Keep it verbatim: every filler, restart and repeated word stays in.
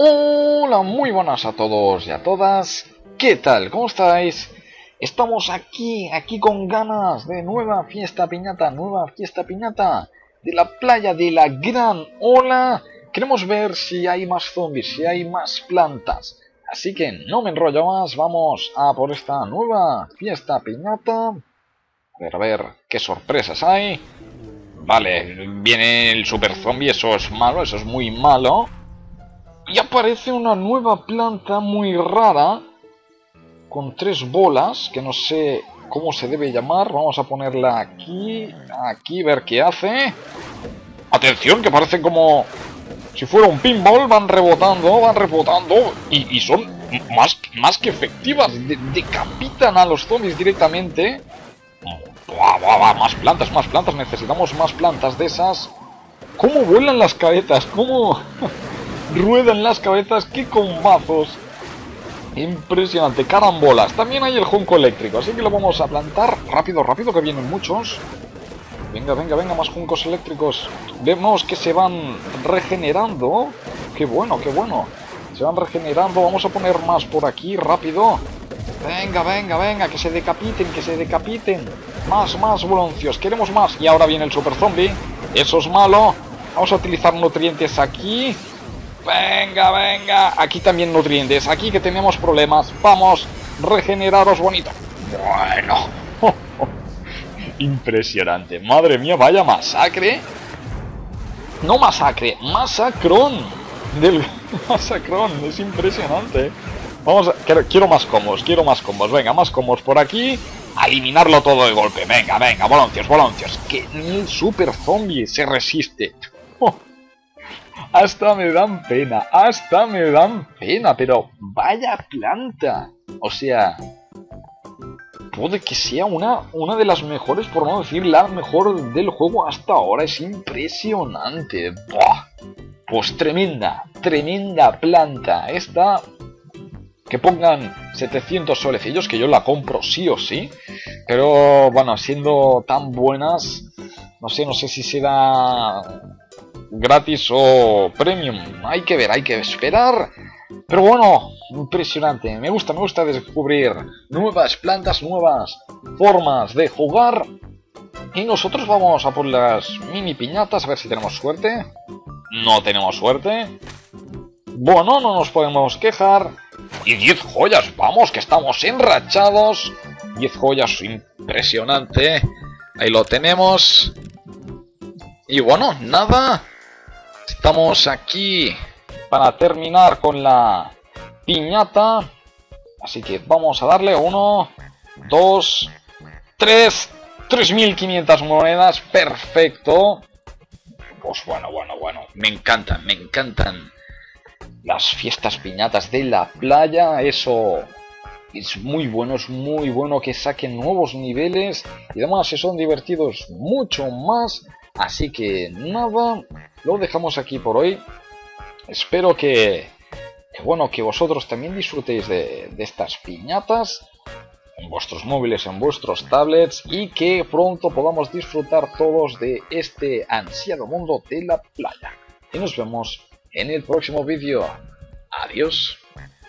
Hola, muy buenas a todos y a todas. ¿Qué tal? ¿Cómo estáis? Estamos aquí, aquí con ganas de nueva fiesta piñata, nueva fiesta piñata de la playa de la Gran Ola. Queremos ver si hay más zombies, si hay más plantas. Así que no me enrollo más, vamos a por esta nueva fiesta piñata. A ver, a ver, qué sorpresas hay. Vale, viene el super zombie, eso es malo, eso es muy malo. Y aparece una nueva planta muy rara, con tres bolas, que no sé cómo se debe llamar. Vamos a ponerla aquí, aquí, ver qué hace. Atención, que parece como si fuera un pinball, van rebotando, van rebotando, y, y son más, más que efectivas, de, decapitan a los zombies directamente. Buah, buah, buah, más plantas, más plantas, necesitamos más plantas de esas. ¿Cómo vuelan las cabezas? ¿Cómo ruedan las cabezas? ¡Qué combazos! Impresionante, carambolas. También hay el junco eléctrico, así que lo vamos a plantar rápido, rápido, que vienen muchos. Venga, venga, venga, más juncos eléctricos. Vemos que se van regenerando. ¡Qué bueno, qué bueno! Se van regenerando, vamos a poner más por aquí, rápido. Venga, venga, venga, que se decapiten, que se decapiten. Más, más broncios, queremos más. Y ahora viene el super zombie. Eso es malo. Vamos a utilizar nutrientes aquí. Venga, venga. Aquí también nutrientes. Aquí que tenemos problemas. Vamos, regeneraros bonito. Bueno. Impresionante. Madre mía, vaya masacre. No masacre, masacrón. Del masacrón, es impresionante. Vamos a... Quiero, quiero más combos, quiero más combos. Venga, más combos por aquí. A eliminarlo todo de golpe. Venga, venga, boloncios, boloncios. Que ni el super zombie se resiste. Oh, hasta me dan pena, hasta me dan pena. Pero vaya planta. O sea, puede que sea una, una de las mejores, por no decir la mejor del juego hasta ahora. Es impresionante. Buah. Pues tremenda, tremenda planta. Esta... Que pongan setecientos solecillos, que yo la compro sí o sí. Pero bueno, siendo tan buenas, no sé, no sé si será gratis o premium. Hay que ver, hay que esperar. Pero bueno, impresionante. Me gusta, me gusta descubrir nuevas plantas, nuevas formas de jugar. Y nosotros vamos a por las mini piñatas, a ver si tenemos suerte. No tenemos suerte. Bueno, no nos podemos quejar. Y diez joyas, vamos, que estamos enrachados. diez joyas, impresionante. Ahí lo tenemos. Y bueno, nada. Estamos aquí para terminar con la piñata. Así que vamos a darle uno, dos, tres. tres mil quinientas monedas, perfecto. Pues bueno, bueno, bueno. Me encantan, me encantan las fiestas piñatas de la playa. Eso es muy bueno, es muy bueno que saquen nuevos niveles y además se son divertidos mucho más. Así que nada, lo dejamos aquí por hoy. Espero que, que bueno, que vosotros también disfrutéis de, de estas piñatas en vuestros móviles, en vuestros tablets, y que pronto podamos disfrutar todos de este ansiado mundo de la playa. Y nos vemos en el próximo vídeo. Adiós.